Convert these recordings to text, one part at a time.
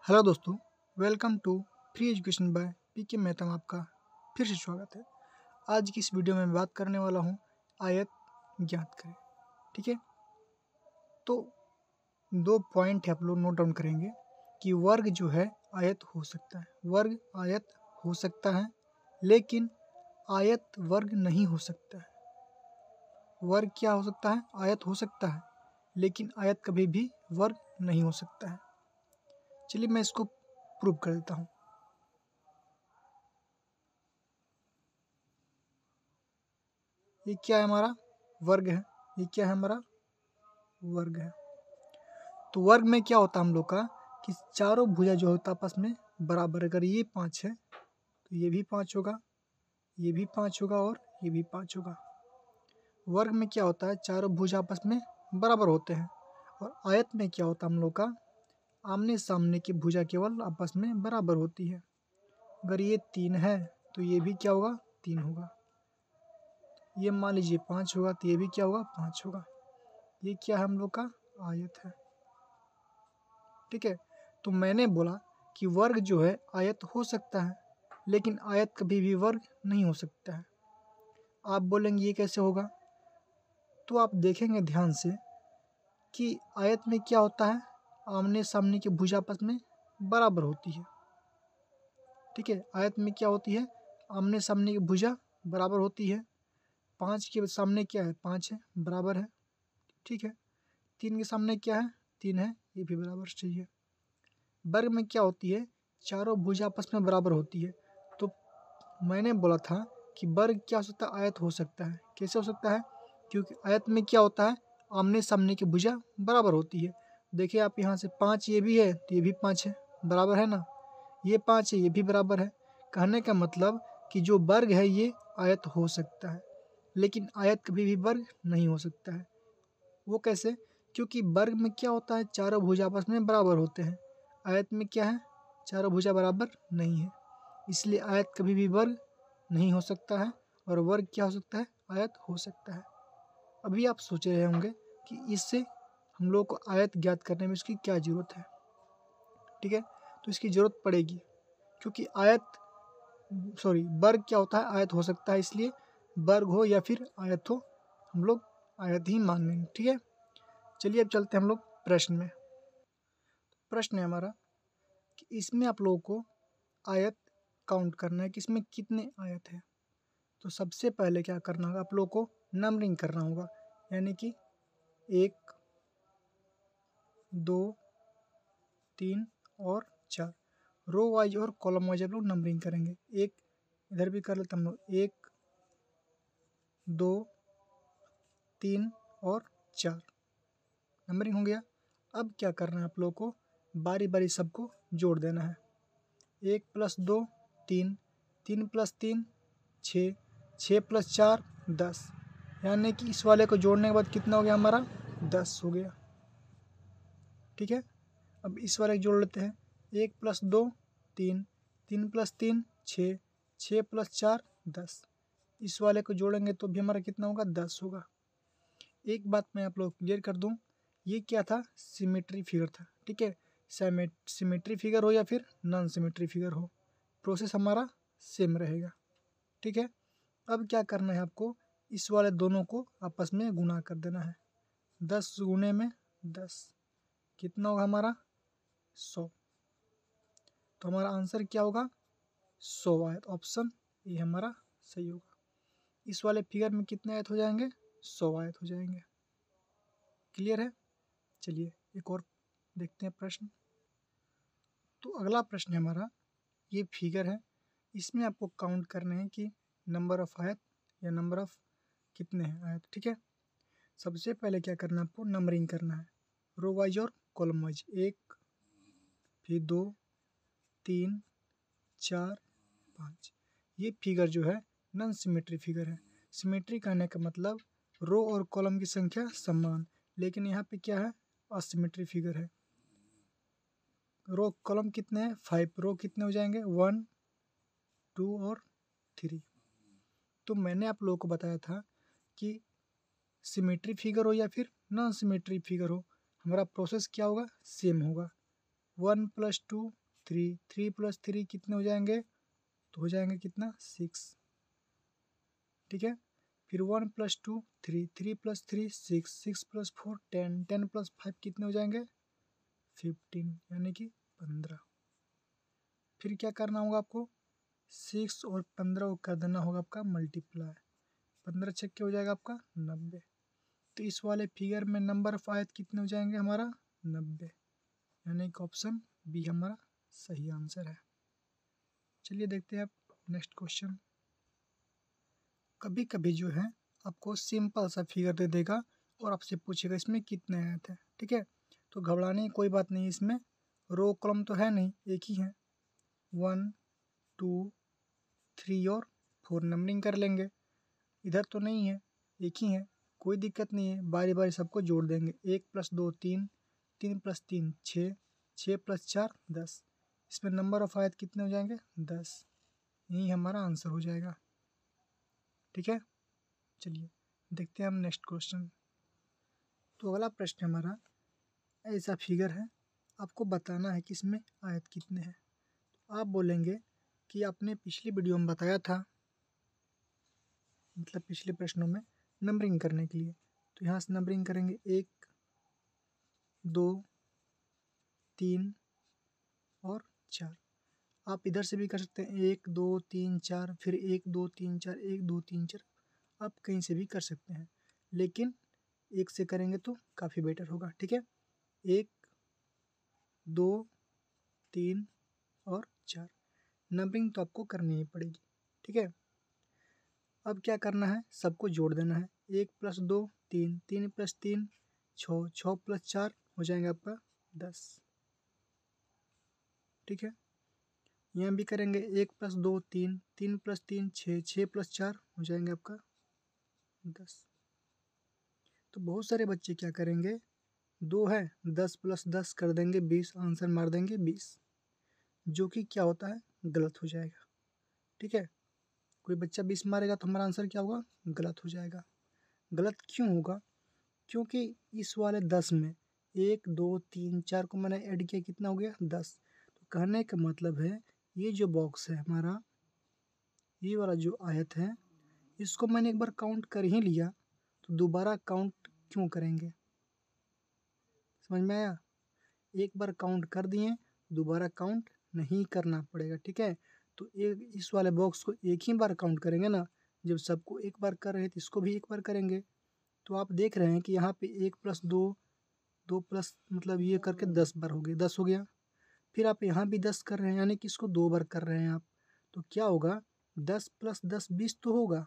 Hello दोस्तों, welcome to free education by PK Mehta में आपका फिर से स्वागत है। आज की इस वीडियो में मैं बात करने वाला हूँ आयत ज्ञात करें। ठीक है, तो दो पॉइंट है आप लोग नोट डाउन करेंगे कि वर्ग जो है आयत हो सकता है, वर्ग आयत हो सकता है, लेकिन आयत वर्ग नहीं हो सकता है। वर्ग क्या हो सकता है? आयत हो सकता है, लेकिन आयत कभी भी वर्ग नहीं हो सकता है। चलिए मैं इसको प्रूव कर देता हूँ। ये क्या है? हमारा वर्ग है। ये क्या है? हमारा वर्ग है। तो वर्ग में क्या होता है हम लोग का कि चारों भुजा जो होता है आपस में बराबर। अगर ये 5 है तो ये भी 5 होगा, ये भी 5 होगा और ये भी 5 होगा। वर्ग में क्या होता है? चारों भुजा आपस में बराबर होते हैं। और आयत में क्या होता है हम लोग का? आमने सामने की भुजा केवल आपस में बराबर होती है। अगर ये 3 है तो ये भी क्या होगा? 3 होगा। ये मान लीजिए 5 होगा तो ये भी क्या होगा? 5 होगा। ये क्या है? हम लोग का आयत है। ठीक है, तो मैंने बोला कि वर्ग जो है आयत हो सकता है, लेकिन आयत कभी भी वर्ग नहीं हो सकता है। आप बोलेंगे ये कैसे होगा? तो आप देखेंगे ध्यान से कि आयत में क्या होता है? आमने सामने की भुजा आपस में बराबर होती है। ठीक है, आयत में क्या होती है? आमने सामने की भुजा बराबर होती है। 5 के सामने क्या है? 5 है, बराबर है। ठीक है, 3 के सामने क्या है? 3 है, ये भी बराबर चाहिए। वर्ग में क्या होती है? चारों भुजा आपस में बराबर होती है। तो मैंने बोला था कि वर्ग क्या हो सकता है? आयत हो सकता है। कैसे हो सकता है? क्योंकि आयत में क्या होता है? आमने सामने की भुजा बराबर होती है। देखिए आप यहाँ से 5 ये भी है तो ये भी 5 है, बराबर है ना। ये 5 है, ये भी बराबर है। कहने का मतलब कि जो वर्ग है ये आयत हो सकता है, लेकिन आयत कभी भी वर्ग नहीं हो सकता है। वो कैसे? क्योंकि वर्ग में क्या होता है? चारों भुजा आपस में बराबर होते हैं। आयत में क्या है? चारों भुजा बराबर नहीं है, इसलिए आयत कभी भी वर्ग नहीं हो सकता है। और वर्ग क्या हो सकता है? आयत हो सकता है। अभी आप सोच रहे होंगे कि इससे हम लोग को आयत ज्ञात करने में इसकी क्या ज़रूरत है। ठीक है, तो इसकी ज़रूरत पड़ेगी, क्योंकि वर्ग क्या होता है? आयत हो सकता है, इसलिए वर्ग हो या फिर आयत हो, हम लोग आयत ही मान लेंगे। ठीक है, चलिए अब चलते हैं हम लोग प्रश्न में। प्रश्न है हमारा कि इसमें आप लोगों को आयत काउंट करना है कि इसमें कितने आयत है। तो सबसे पहले क्या करना होगा? आप लोगों को नंबरिंग करना होगा, यानी कि 1, 2, 3 और 4 रो वाइज और कॉलम वाइज आप लोग नंबरिंग करेंगे। एक इधर भी कर लेते हम लोग, 1, 2, 3 और 4 नंबरिंग हो गया। अब क्या करना है आप लोगों को? बारी बारी सबको जोड़ देना है। 1 + 2 3, 3 + 3 6, 6 + 4 10, यानी कि इस वाले को जोड़ने के बाद कितना हो गया हमारा? 10 हो गया। ठीक है, अब इस वाले को जोड़ लेते हैं। 1 + 2 3, 3 + 3 6, 6 + 4 10, इस वाले को जोड़ेंगे तो भी हमारा कितना होगा? 10 होगा। एक बात मैं आप लोग क्लियर कर दूं, ये क्या था? सिमेट्री फिगर था। ठीक है, सिमेट्री फिगर हो या फिर नॉन सिमेट्री फिगर हो, प्रोसेस हमारा सेम रहेगा। ठीक है, अब क्या करना है आपको? इस वाले दोनों को आपस में गुना कर देना है। 10 गुने में 10 कितना होगा हमारा? 100। तो हमारा आंसर क्या होगा? 100 आयत। ऑप्शन ये हमारा सही होगा। इस वाले फिगर में कितने आयत हो जाएंगे? 100 आयत हो जाएंगे। क्लियर है? चलिए एक और देखते हैं प्रश्न। तो अगला प्रश्न है हमारा, ये फिगर है, इसमें आपको काउंट करने हैं कि नंबर ऑफ आयत या नंबर ऑफ कितने हैं आयत। ठीक है, सबसे पहले क्या करना है आपको? नंबरिंग करना है रो वाइज और कॉलम वाइज। 1, फिर 2, 3, 4, 5। ये फिगर जो है नॉन सिमेट्री फिगर है। सिमेट्री कहने का मतलब रो और कॉलम की संख्या समान, लेकिन यहाँ पे क्या है? असिमेट्री फिगर है। रो कॉलम कितने हैं? 5। रो कितने हो जाएंगे? 1, 2 और 3। तो मैंने आप लोगों को बताया था कि सिमेट्री फिगर हो या फिर नॉन सिमेट्री फिगर हो, हमारा प्रोसेस क्या होगा? सेम होगा। 1 + 2 3, 3 + 3 कितने हो जाएंगे, तो हो जाएंगे कितना 6, ठीक है। फिर 1 + 2 3, 3 + 3 6, 6 + 4 10, 10 + 5 कितने हो जाएंगे 15, यानी कि 15। फिर क्या करना होगा आपको, 6 और 15 को कर देना होगा आपका मल्टीप्लाई, 15 छक्के हो जाएगा आपका 90। तो इस वाले फिगर में नंबर ऑफ आयत कितने हो जाएंगे हमारा 90, यानी कि ऑप्शन बी हमारा सही आंसर है। चलिए देखते हैं आप नेक्स्ट क्वेश्चन। कभी कभी जो है आपको सिंपल सा फिगर दे देगा और आपसे पूछेगा इसमें कितने आयत है, ठीक है। तो घबराने की कोई बात नहीं, इसमें रो कॉलम तो है नहीं, एक ही है, 1 2 3 और 4 नंबरिंग कर लेंगे। इधर तो नहीं है, एक ही है, कोई दिक्कत नहीं है, बारी बारी सबको जोड़ देंगे। 1 + 2 3, 3 + 3 6, 6 + 4 10। इसमें नंबर ऑफ आयत कितने हो जाएंगे 10, यही हमारा आंसर हो जाएगा, ठीक है। चलिए देखते हैं हम नेक्स्ट क्वेश्चन। तो अगला प्रश्न हमारा ऐसा फिगर है, आपको बताना है कि इसमें आयत कितने हैं। तो आप बोलेंगे कि आपने पिछली वीडियो में बताया था, मतलब पिछले प्रश्नों में नंबरिंग करने के लिए, तो यहाँ से नंबरिंग करेंगे 1 2 3 और 4। आप इधर से भी कर सकते हैं 1 2 3 4, फिर 1 2 3 4, 1 2 3 4, आप कहीं से भी कर सकते हैं, लेकिन एक से करेंगे तो काफ़ी बेटर होगा, ठीक है। 1 2 3 और 4 नंबरिंग तो आपको करनी ही पड़ेगी, ठीक है। अब क्या करना है, सबको जोड़ देना है। 1 + 2 3, 3 + 3 6, 6 + 4 हो जाएगा आपका 10, ठीक है। यहाँ भी करेंगे 1 + 2 3, 3 + 3 6, 6 + 4 हो जाएंगे आपका 10। तो बहुत सारे बच्चे क्या करेंगे, 2 है 10 + 10 कर देंगे 20, आंसर मार देंगे 20, जो कि क्या होता है गलत हो जाएगा, ठीक है। कोई बच्चा 20 मारेगा तो हमारा आंसर क्या होगा, गलत हो जाएगा। गलत क्यों होगा, क्योंकि इस वाले 10 में 1 2 3 4 को मैंने ऐड किया, कितना हो गया 10। तो कहने का मतलब है ये जो बॉक्स है हमारा, ये वाला जो आयत है, इसको मैंने एक बार काउंट कर ही लिया, तो दोबारा काउंट क्यों करेंगे, समझ में आया। एक बार काउंट कर दिए, दोबारा काउंट नहीं करना पड़ेगा, ठीक है। तो एक इस वाले बॉक्स को एक ही बार काउंट करेंगे ना, जब सबको एक बार कर रहे हैं तो इसको भी एक बार करेंगे। तो आप देख रहे हैं कि यहाँ पे 1 + 2, 2 प्लस मतलब ये करके 10 बार हो गए, 10 हो गया। फिर आप यहाँ भी 10 कर रहे हैं, यानी कि इसको 2 बार कर रहे हैं आप, तो क्या होगा 10 + 10 20 तो होगा,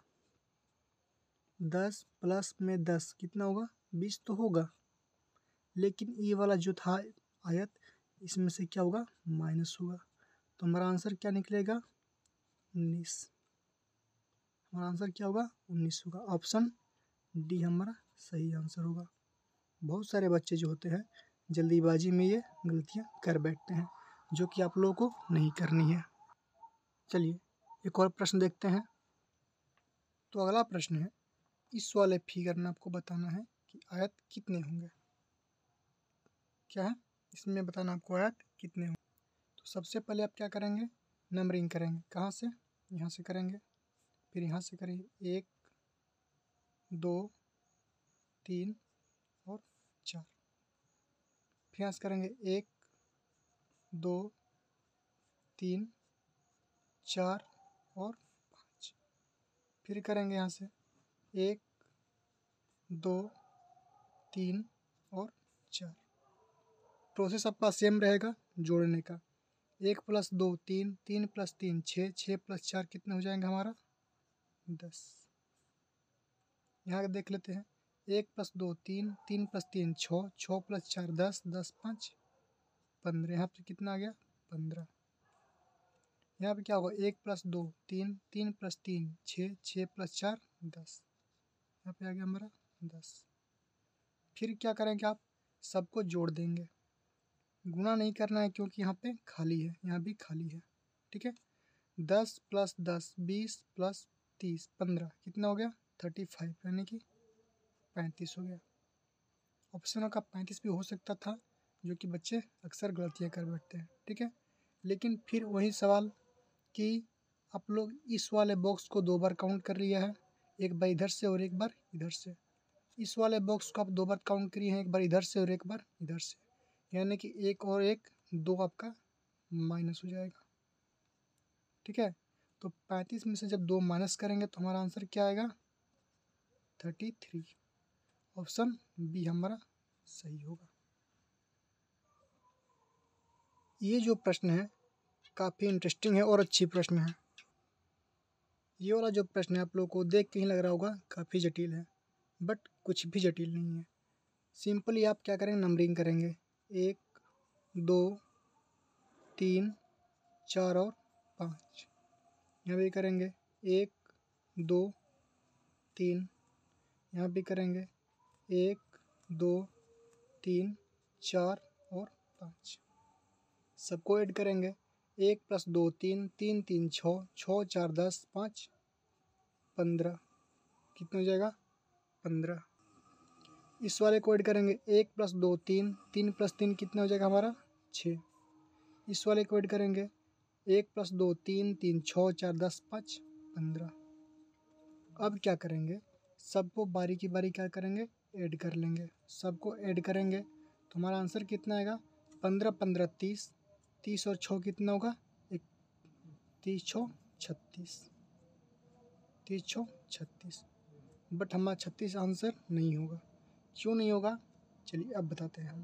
10 प्लस में 10 कितना होगा 20 तो होगा। लेकिन ये वाला जो था आयत, इसमें से क्या होगा माइनस होगा, तो हमारा आंसर क्या निकलेगा 19। हमारा आंसर क्या होगा 19 होगा, ऑप्शन डी हमारा सही आंसर होगा। बहुत सारे बच्चे जो होते हैं जल्दीबाजी में ये गलतियाँ कर बैठते हैं, जो कि आप लोगों को नहीं करनी है। चलिए एक और प्रश्न देखते हैं। तो अगला प्रश्न है, इस वाले फिगर में आपको बताना है कि आयत कितने होंगे। क्या है, इसमें बताना आपको आयत कितने होंगे। तो सबसे पहले आप क्या करेंगे, नंबरिंग करेंगे, कहाँ से, यहाँ से करेंगे, फिर यहाँ से करेंगे 1 2 3 और 4, फिर यहाँ से करेंगे 1 2 3 4 और 5, फिर करेंगे यहाँ से 1 2 3 और 4। प्रोसेस आपका सेम रहेगा जोड़ने का। 1 + 2 3, 3 + 3 6, 6 + 4 कितने हो जाएंगे हमारा 10। यहाँ देख लेते हैं, 1 + 2 3, 3 + 3 6, 6 + 4 10, 10 5 15, यहाँ पे कितना आ गया 15। यहाँ पे क्या होगा 1 + 2 3, 3 + 3 6, 6 + 4 10, यहाँ पे आ गया हमारा 10। फिर क्या करेंगे, आप सबको जोड़ देंगे, गुणा नहीं करना है क्योंकि यहाँ पे खाली है, यहाँ भी खाली है, ठीक है। 10 + 10 20 + 30 15 कितना हो गया 35, यानी कि 35 हो गया। ऑप्शन का 35 भी हो सकता था, जो कि बच्चे अक्सर गलतियाँ कर बैठते हैं। ठीक है, लेकिन फिर वही सवाल कि आप लोग इस वाले बॉक्स को 2 बार काउंट कर लिया है, एक बार इधर से और एक बार इधर से। इस वाले बॉक्स को आप 2 बार काउंट करिए हैं, एक बार इधर से और एक बार इधर से, यानी कि 1 और 1 2 आपका माइनस हो जाएगा। ठीक है, तो 35 में से जब 2 माइनस करेंगे तो हमारा आंसर क्या आएगा? 33। ऑप्शन बी हमारा सही होगा। ये जो प्रश्न है काफ़ी इंटरेस्टिंग है और अच्छी प्रश्न है। ये वाला जो प्रश्न है आप लोगों को देख के ही लग रहा होगा काफ़ी जटिल है, बट कुछ भी जटिल नहीं है। सिंपली आप क्या करेंगे, नंबरिंग करेंगे 1 2 3 4 और 5। यहाँ भी करेंगे 1 2 3, यहाँ भी करेंगे 1 2 3 4 और 5। सबको ऐड करेंगे 1 + 2 3, 3 3 6, 6 4 10, 5 15। कितना हो जाएगा? 15। इस वाले को ऐड करेंगे 1 + 2 3, 3 + 3 कितना हो जाएगा हमारा? 6। इस वाले को ऐड करेंगे 1 + 2 3, 3 6 4 10 5 15। अब क्या करेंगे, सबको बारी की बारी क्या करेंगे, ऐड कर लेंगे। सबको ऐड करेंगे तो हमारा आंसर कितना आएगा? 15 15 30, 30 और 6 कितना होगा? 30 6 36, 30 6 36। बट हमारा 36 आंसर नहीं होगा। क्यों नहीं होगा, चलिए अब बताते हैं हम।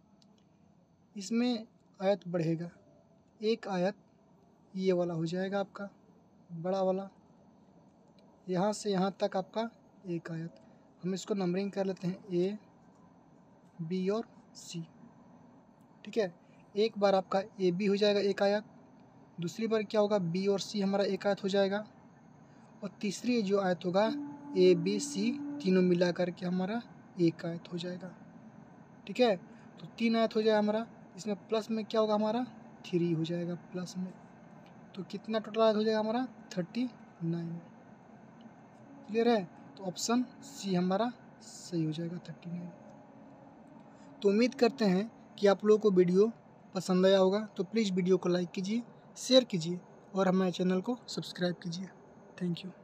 इसमें आयत बढ़ेगा, एक आयत ये वाला हो जाएगा आपका बड़ा वाला, यहाँ से यहाँ तक आपका एक आयत। हम इसको नंबरिंग कर लेते हैं ए बी और सी। ठीक है, एक बार आपका ए बी हो जाएगा एक आयत, दूसरी बार क्या होगा, बी और सी हमारा एक आयत हो जाएगा, और तीसरी जो आयत होगा ए बी सी तीनों मिला करके हमारा एक आयत हो जाएगा। ठीक है, तो 3 आयत हो जाएगा हमारा। इसमें प्लस में क्या होगा हमारा? 3 हो जाएगा प्लस में। तो कितना टोटल आयत हो जाएगा हमारा? 39। क्लियर है? तो ऑप्शन सी हमारा सही हो जाएगा 39। तो उम्मीद करते हैं कि आप लोगों को वीडियो पसंद आया होगा। तो प्लीज़ वीडियो को लाइक कीजिए, शेयर कीजिए और हमारे चैनल को सब्सक्राइब कीजिए। Thank you.